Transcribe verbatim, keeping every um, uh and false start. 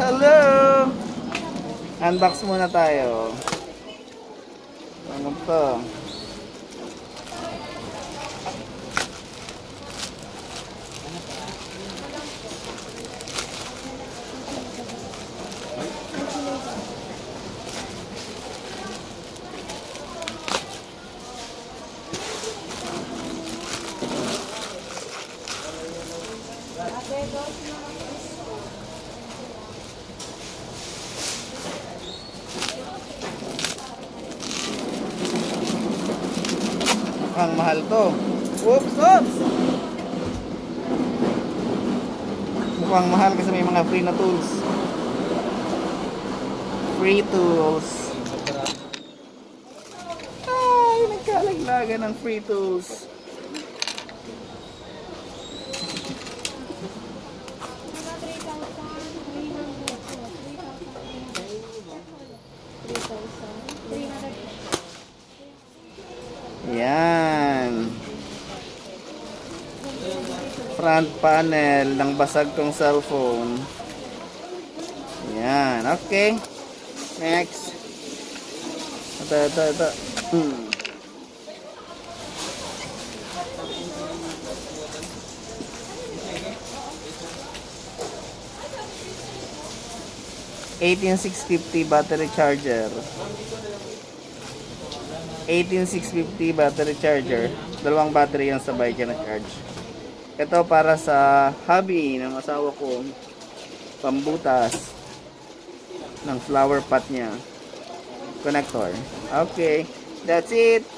Hello! Unbox muna tayo. Ano to? Ang mahal to. Oops, oops. Mukhang mahal kasi may mga free na tools. Free tools. Ay, nagkalaglagan ng free tools. Yan. Front panel ng basag kong cellphone. Yan. Okay. Next. Ito, ito, ito. Hmm. eighteen six fifty battery charger. eighteen six fifty battery charger. Dalawang battery yung sabay ka na charge. Ito para sa hobby ng asawa ko. Pambutas ng flower pot niya. Connector. Okay. That's it.